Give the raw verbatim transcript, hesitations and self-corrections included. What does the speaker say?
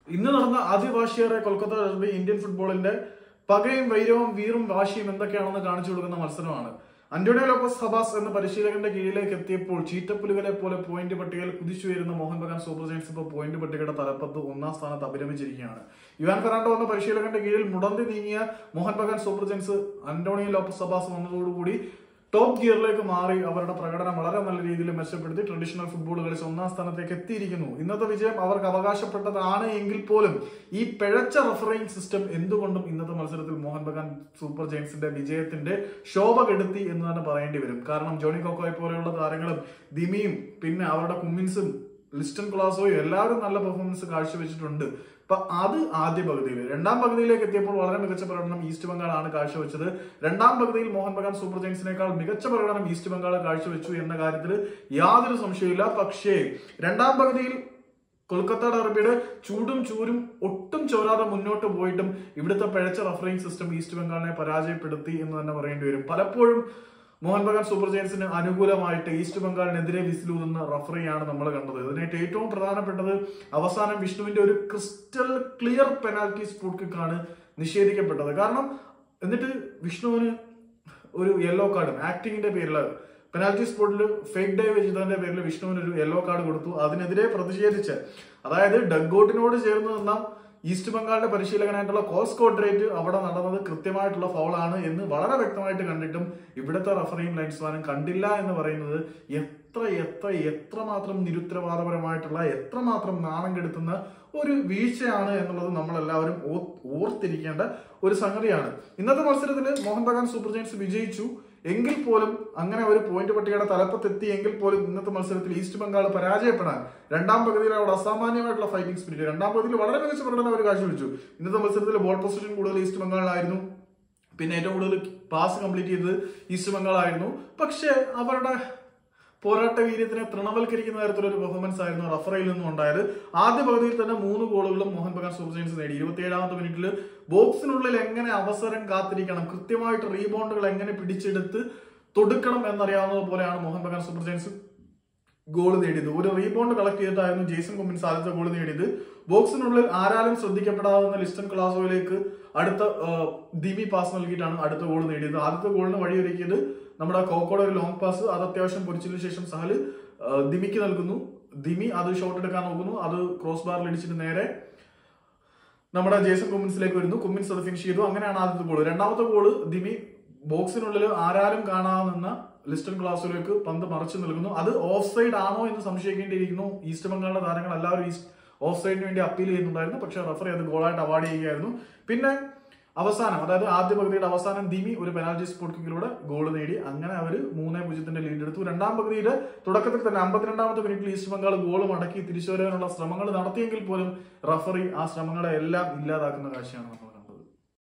ഇന്ന് നടന്ന അതിവാശിയേറെ Kolkata derby Indian ഫുട്ബോളിന്റെ പകയും വൈരവും വീറും വാശിയും എന്തൊക്കെയാണെന്ന് കാണിച്ചു കൊടുക്കുന്ന മത്സരമാണ്. അന്റോണിയോ ലോപ്പസ് ഹബാസ് എന്ന പരിശീലകന്റെ കീഴിലേക്ക് എത്തിയപ്പോൾ ചീറ്റപ്പുലുകളെ പോലെ പോയിന്റ് പട്ടികയിൽ കുതിച്ചുയരുന്ന മോഹൻ ബഗാൻ സൂപ്പർ ജയൻസ് ഇപ്പോൾ പോയിന്റ് പട്ടികയുടെ തലപ്പത്ത് ഒന്നാം സ്ഥാനത്ത് അഭിരമിച്ചിരിക്കുകയാണ്. യുവാൻ ഫെറാണ്ടോ എന്ന പരിശീലകന്റെ കീഴിൽ മുടന്തി നീങ്ങിയ Mohan Bagan super giants Antonio Lopez Habas വന്നതോടുകൂടി ടോപ്പ് ഗിയറിലേക്ക് മാറി അവരുടെ പ്രകടനം വളരെ നല്ല രീതിയിൽ മെച്ചപ്പെടുത്തി ട്രഡീഷണൽ ഫുട്ബോൾ കളിച്ച് ഒന്നാം സ്ഥാനത്തേക്ക് എത്തിയിരിക്കുന്നു. ഇന്നത്തെ വിജയം അവർക്ക് അവകാശപ്പെട്ടതാണ് എങ്കിൽ പോലും ഈ പിഴച്ച റഫറിംഗ് സിസ്റ്റം എന്തുകൊണ്ടും ഇന്നത്തെ മത്സരത്തിൽ മോഹൻ ബഗാൻ സൂപ്പർ ജയൻസിന്റെ വിജയത്തിന്റെ ശോഭ കെടുത്തി എന്ന് തന്നെ പറയേണ്ടി വരും. കാരണം ജോണി കോക്കോയെ പോലെയുള്ള താരങ്ങളും ദിമിയും പിന്നെ അവരുടെ കുമ്മിൻസും ലിസ്റ്റൺ ക്ലാസോയും എല്ലാവരും നല്ല പെർഫോമൻസ് കാഴ്ചവെച്ചിട്ടുണ്ട്. അപ്പൊ അത് ആദ്യ പകുതിയിൽ. രണ്ടാം പകുതിയിലേക്ക് എത്തിയപ്പോൾ വളരെ മികച്ച പ്രകടനം ഈസ്റ്റ് ബംഗാളാണ് കാഴ്ചവെച്ചത്. രണ്ടാം പകുതിയിൽ മോഹൻ ബഗാൻ സൂപ്പർ ജയൻസിനേക്കാൾ മികച്ച പ്രകടനം ഈസ്റ്റ് ബംഗാൾ കാഴ്ചവെച്ചു എന്ന കാര്യത്തിൽ യാതൊരു സംശയമില്ല. പക്ഷേ രണ്ടാം പകുതിയിൽ കൊൽക്കത്ത ഡെർബിയുടെ ചൂടും ചൂരും ഒട്ടും ചോരാതെ മുന്നോട്ട് പോയിട്ടും ഇവിടുത്തെ പിഴച്ച റഫറിംഗ് സിസ്റ്റം ഈസ്റ്റ് ബംഗാളിനെ പരാജയപ്പെടുത്തി എന്ന് തന്നെ പറയേണ്ടി വരും. പലപ്പോഴും മോഹൻ ബഗാൻ സൂപ്പർ ജയൻസിന് അനുകൂലമായിട്ട് ഈസ്റ്റ് ബംഗാളിനെതിരെ വിസിലൂതുന്ന റഫറിയാണ് നമ്മൾ കണ്ടത്. ഇതിനായിട്ട് ഏറ്റവും പ്രധാനപ്പെട്ടത് അവസാനം വിഷ്ണുവിന്റെ ഒരു ക്രിസ്റ്റൽ ക്ലിയർ പെനാൽറ്റി സ്പോട്ട് കിക്കാണ് നിഷേധിക്കപ്പെട്ടത്. കാരണം എന്നിട്ട് വിഷ്ണുവിന് ഒരു യെല്ലോ കാർഡും ആക്ടിങ്ങിന്റെ പേരിൽ പെനാൽറ്റി സ്പോട്ടിൽ ഫേക്ക് ഡൈവ് ചെയ്തതിന്റെ പേരിൽ വിഷ്ണുവിന് ഒരു യെല്ലോ കാർഡ് കൊടുത്തു. അതിനെതിരെ പ്രതിഷേധിച്ച് അതായത് ഡഗ്ഔട്ടിനോട് ചേർന്ന് നിന്ന ഈസ്റ്റ് ബംഗാളിന്റെ പരിശീലകനായിട്ടുള്ള കോസ് കോഡ്രേറ്റ് അവിടെ നടന്നത് കൃത്യമായിട്ടുള്ള ഫൗളാണ് എന്ന് വളരെ വ്യക്തമായിട്ട് കണ്ടിട്ടും ഇവിടുത്തെ റഫറിയും ലൈൻസ്മാനും കണ്ടില്ല എന്ന് പറയുന്നത് എത്ര എത്ര എത്രമാത്രം നിരുത്തരവാദപരമായിട്ടുള്ള എത്രമാത്രം നാണം കെടുത്തുന്ന ഒരു വീഴ്ചയാണ് എന്നുള്ളത് നമ്മളെല്ലാവരും ഓർത്തിരിക്കേണ്ട ഒരു സംഗതിയാണ്. ഇന്നത്തെ മത്സരത്തിൽ മോഹൻ ബഗാൻ സൂപ്പർ ജയൻസ് വിജയിച്ചു എങ്കിൽ പോലും അങ്ങനെ ഒരു പോയിന്റ് പട്ടികയുടെ തലപ്പത്തെത്തി എങ്കിൽ പോലും ഇന്നത്തെ മത്സരത്തിൽ ഈസ്റ്റ് ബംഗാൾ പരാജയപ്പെടാൻ രണ്ടാം പകുതിയിൽ അവിടെ അസാമാന്യമായിട്ടുള്ള ഫൈറ്റിംഗ് സ്പിരിറ്റ് രണ്ടാം പകുതിയിൽ വളരെ മികച്ച പ്രകടനം അവർ കാഴ്ചവെച്ചു. ഇന്നത്തെ മത്സരത്തിൽ ബോൾ പൊസിഷൻ കൂടുതൽ ഈസ്റ്റ് ബംഗാളിലായിരുന്നു. പിന്നെ ഏറ്റവും കൂടുതൽ പാസ് കംപ്ലീറ്റ് ചെയ്തത് ഈസ്റ്റ് ബംഗാളായിരുന്നു. പക്ഷേ അവരുടെ പോരാട്ട വീര്യത്തിനെ തൃണവൽക്കരിക്കുന്ന തരത്തിലൊരു പെർഫോമൻസ് ആയിരുന്നു റഫറിയിൽ നിന്നും ഉണ്ടായത്. ആദ്യ പകുതിയിൽ തന്നെ മൂന്ന് ഗോളുകളും മോഹൻ ബഗാൻ സൂപ്പർ ജയൻസ് നേടി. ഇരുപത്തിയേഴാമത്തെ മിനിറ്റിൽ ബോക്സിനുള്ളിൽ എങ്ങനെ അവസരം കാത്തിരിക്കണം, കൃത്യമായിട്ട് റീബൗണ്ടുകൾ എങ്ങനെ പിടിച്ചെടുത്ത് തൊടുക്കണം എന്നറിയാവുന്നത് പോലെയാണ് Mohan Bagan super giants goal നേടിയത്. ഒരു റീബൗണ്ട് കളക്ട് ചെയ്തിട്ടായിരുന്നു ജെയ്സൺ കുമ്മിൻസ് ആദ്യത്തെ ഗോൾ നേടിയത്. ബോക്സിനുള്ളിൽ ആരാലും ശ്രദ്ധിക്കപ്പെടാവുന്ന ലിസ്റ്റൺ ക്ലാസോയിലേക്ക് അടുത്ത ദിമി പാസ് നൽകിയിട്ടാണ് അടുത്ത ഗോൾ നേടിയത്. ആദ്യത്തെ ഗോളിന് വഴിയൊരുക്കിയത് നമ്മുടെ കോക്കോയുടെ ഒരു ലോങ് പാസ്, അത് അത്യാവശ്യം പൊരിച്ചതിനു ശേഷം സഹൽ ദിമിക്ക് നൽകുന്നു. ദിമി അത് ഷോട്ട് എടുക്കാൻ നോക്കുന്നു, അത് ക്രോസ് ബാറിൽ ഇടിച്ചിട്ട് നേരെ നമ്മുടെ ജേസൺ കുമ്മിൻസിലേക്ക് വരുന്നു. കുമ്മിൻസ് അത് ഫിനിഷ് ചെയ്തു. അങ്ങനെയാണ് ആദ്യത്തെ ഗോൾ. രണ്ടാമത്തെ ഗോള് ദിമി ബോക്സിനുള്ളിൽ ആരാലും കാണാതെ നിന്ന ലിസ്റ്റൺ ക്ലാസിലേക്ക് പന്ത് മറിച്ച് നൽകുന്നു. അത് ഓഫ് സൈഡ് ആണോ എന്ന് സംശയിക്കേണ്ടിയിരിക്കുന്നു. ഈസ്റ്റ് ബംഗാളിന്റെ താരങ്ങൾ എല്ലാവരും ഓഫ് സൈഡിന് വേണ്ടി അപ്പീൽ ചെയ്യുന്നുണ്ടായിരുന്നു. പക്ഷേ റഫറി അത് ഗോളായിട്ട് അവാർഡ് ചെയ്യുകയായിരുന്നു. പിന്നെ അവസാനം അതായത് ആദ്യ പകുതിയുടെ അവസാനം ദിമി ഒരു പെനാൽറ്റി സ്പോട്ട് കിക്കിലൂടെ ഗോൾ നേടി. അങ്ങനെ അവർ മൂന്നേ പൂജ്യത്തിന്റെ ലീഡ് എടുത്തു. രണ്ടാം പകുതിയുടെ തുടക്കത്തിൽ തന്നെ അമ്പത്തിരണ്ടാമത്തെ മിനിറ്റിൽ ഈസ്റ്റ് ബംഗാൾ ഗോൾ മടക്കി തിരിച്ചു വരാനുള്ള ശ്രമങ്ങൾ നടത്തിയെങ്കിൽ പോലും റഫറി ആ ശ്രമങ്ങളെ എല്ലാം ഇല്ലാതാക്കുന്ന കാഴ്ചയാണ് നമ്മൾ